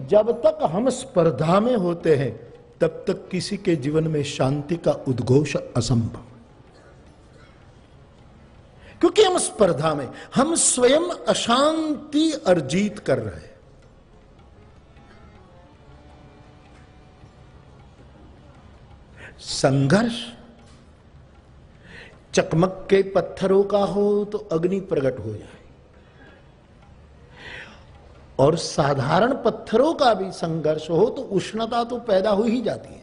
जब तक हम स्पर्धा में होते हैं तब तक किसी के जीवन में शांति का उद्घोष असंभव, क्योंकि हम स्पर्धा में, हम स्वयं अशांति अर्जित कर रहे हैं। संघर्ष चकमक के पत्थरों का हो तो अग्नि प्रकट हो जाए, और साधारण पत्थरों का भी संघर्ष हो तो उष्णता तो पैदा हो ही जाती है।